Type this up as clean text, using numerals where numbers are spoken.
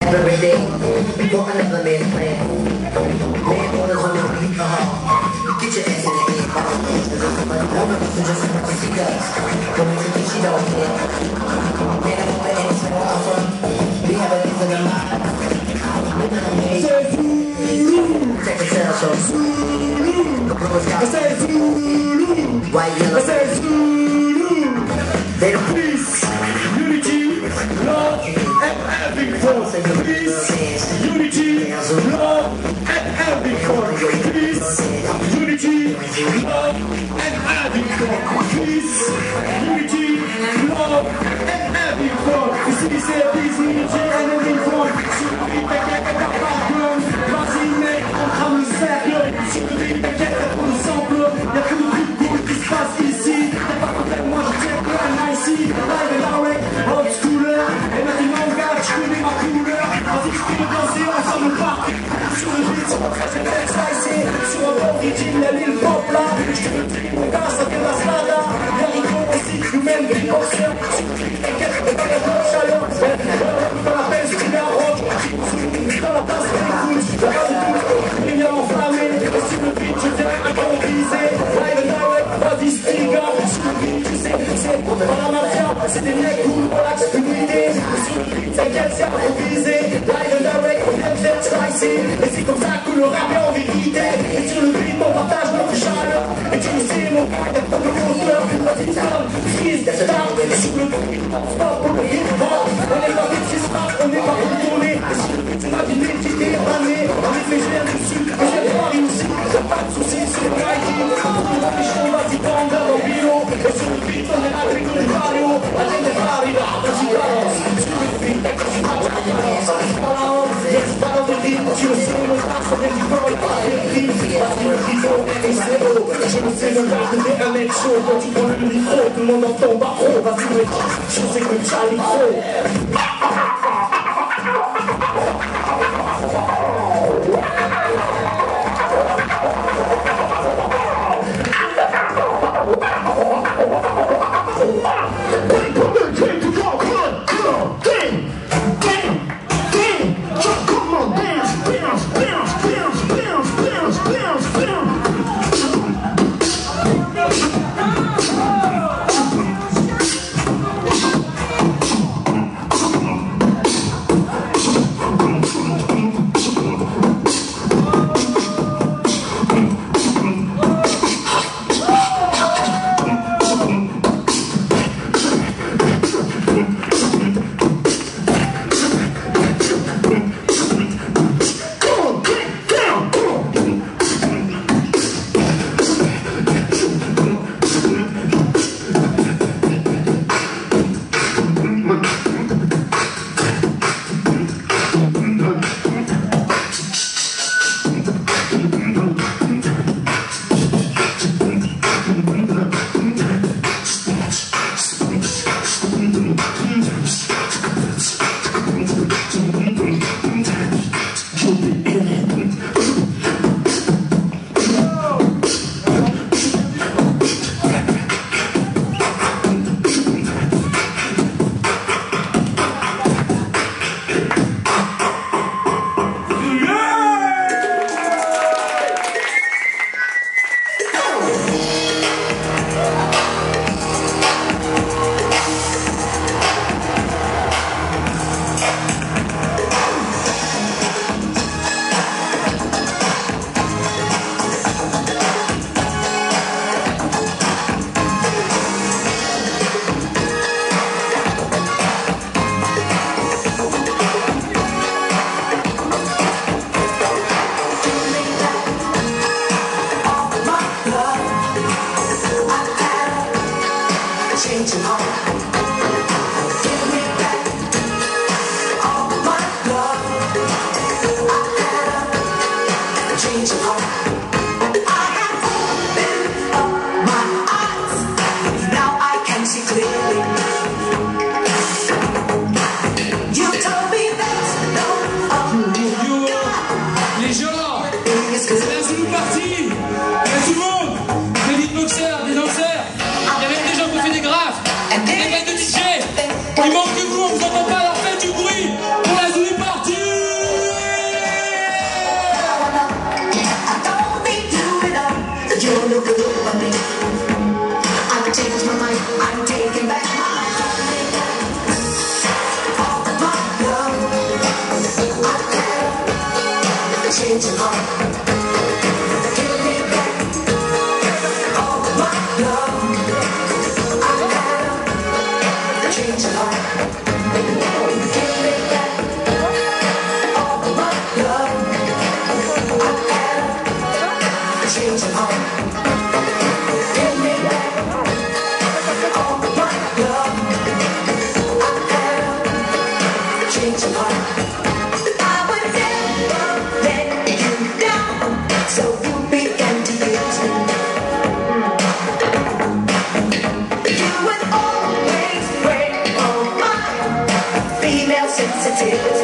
Every day, people another man's plan. Man orders on the beat, get your ass in the head, so just what she does. When we think she don't care. Man, I don't let any small offer. We have a reason in mind. Check the cell show. The bros got white, yellow. They don't peace, unity, love, and having fun. Peace, unity, love, and having fun. Peace, unity, love, and having fun. Peace, unity, love, and having fun. Ici c'est peace, unity, and having fun. Sur le beat, t'inquiète, t'as pas peur. Vas-y mec, on trame le cercle. Sur le beat, t'inquiète, t'as pas le sample. Y'a que le truc cool qui se passe ici. T'es pas content, moi je tiens que un ici. Live and direct, old schooler. Et maintenant gars, je connais ma couleur. Vas-y, je peux danser ensemble partout. Sur le beat, j'ai fait slicer. Sur un bon rythme, y'a l'île pop là. Je te le dis, mon gars, ça fait la slada. Y'a Rico aussi, nous-mêmes des boxeurs. T'inquiète, t'es pas la bonne chaleur. Dans la pêche, tu mets un rock. Dans la place, c'est cool. Y'a pas de doute, il y a enflammé. Et sur le beat, je viens improviser. Live and direct, vas-y, sticker. Sur le beat, tu sais, c'est pas la mafia. C'est des mecs cool, relax, une idée. Sur le beat, t'inquiète, c'est improvisé. Live and direct, on aime faire slicer. Et c'est comme ça que le rap est en vérité. Et sur le beat, on partage notre chaleur. Et tu le sais, mon gars, y'a pas de hauteur. Vas-y, stop, freeze, stop. Et sur le beat, stop pour le hip-hop. On est pas vite, c'est stop, on est pas retourné. Et sur le beat, c'est pas d'identité erranée. En effet, je viens du sud, et j'ai Paris aussi. Y'a pas de soucis sur le writing. Vas-y, bande dans le bureau. Et sur le beat, on est là avec le Mario. Allez, les Paris, là, vas-y, balance. Sur le beat, vas-y, balance. C'est pas la honte, c'est pas dans le rythme. Tu le sais, mon gars, ça vient du vol, pas des rimes. Vas-y, le rideau, et c'est haut. Je le sais, mon gars, je t'ai un mec chaud. Quand tu prends le micro, tout le monde entend Barreau. Vas-y, mec, je sais que tu as le micro. C'est la Zulu party. Il y a tout le monde. Des beatboxers, des danseurs. Il y a même des gens qui ont fait des graphes. Des mecs de DJ. Il manque que vous, on vous entend pas, alors faites du bruit pour la Zulu party. take